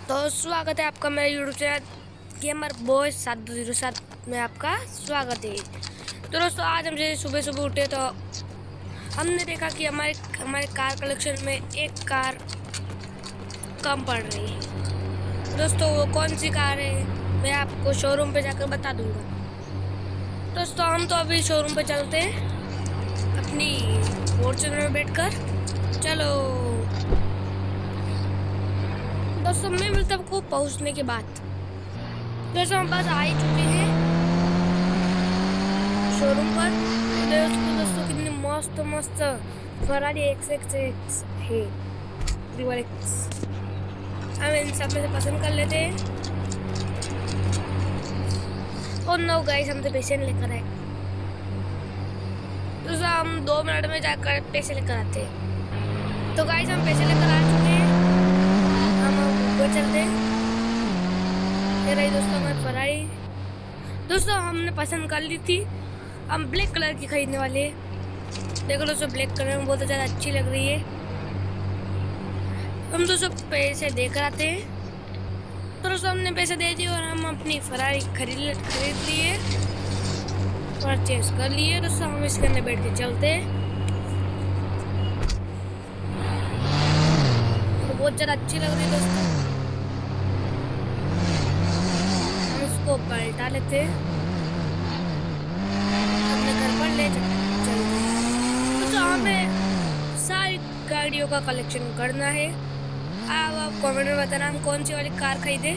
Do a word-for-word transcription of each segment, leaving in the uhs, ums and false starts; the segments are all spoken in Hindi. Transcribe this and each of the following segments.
तो स्वागत है आपका मेरे यूट्यूब चैनल गेमर बॉय सात दो जीरो सात में आपका स्वागत है। तो दोस्तों आज हम जैसे सुबह सुबह उठे तो हमने देखा कि हमारे हमारे कार कलेक्शन में एक कार कम पड़ रही है। दोस्तों वो कौन सी कार है मैं आपको शोरूम पे जाकर बता दूंगा। दोस्तों हम तो अभी शोरूम पे चलते हैं अपनी फॉर्च्यूनर में बैठकर। चलो दोस्तों मैं मिलता हूँ आपको पहुँचने के बाद। दोस्तों हम पास आ ही चुके हैं शोरूम पर। दोस्तों दोस्तों कितनी मस्त मस्त फरारी एक्स एक्स एक्स है ट्रिपल एक्स। हम इन सब में से पसंद कर लेते हैं। और नो गाइस हम तो पैसे नहीं लेकर आए। दोस्तों हम दो मिनट में जाकर पैसे लेकर आते हैं। तो गाइस हम पैसे लेकर आ चुके हैं, हम ऊपर चलते हैं। ये रही दोस्तों हमारी फरारी। दोस्तों हमने पसंद कर ली थी, हम ब्लैक कलर की खरीदने वाले हैं। देखो दोस्तों ब्लैक कलर में बहुत ज़्यादा अच्छी लग रही है। हम दोस्तों पैसे देकर आते हैं। तो दोस्तों हमने पैसे दे दिए और हम अपनी फरारी खरीद खरीद लिए, परचेज कर लिए। दोस्तों हम इसके अंदर बैठ के चलते हैं। तो बहुत ज़्यादा अच्छी लग रही है दोस्तों। हम इसको पलटा लेते हैं, अपने घर पर ले चलते हैं। दोस्तों हमें सारी गाड़ियों का कलेक्शन करना है। अब आप कमेंट में बताना हम कौन सी वाली कार खरीदे।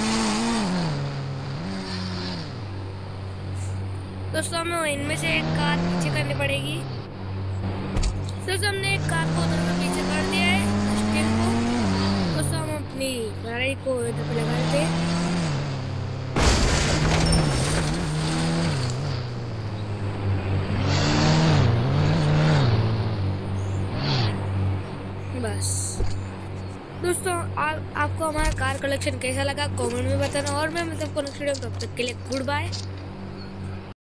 दोस्तों हमें इनमें से एक कार पीछे करनी पड़ेगी। दोस्तों हमने एक कार को उधर में पीछे कर दिया है स्टील को। दोस्तों हम अपनी गाड़ी को इधर पे लगा देते हैं। बस दोस्तों आप आपको हमारा कार कलेक्शन कैसा लगा कमेंट में बताना। और मैं मतलब कनेक्टेड हूँ, तब तक के लिए गुड बाय।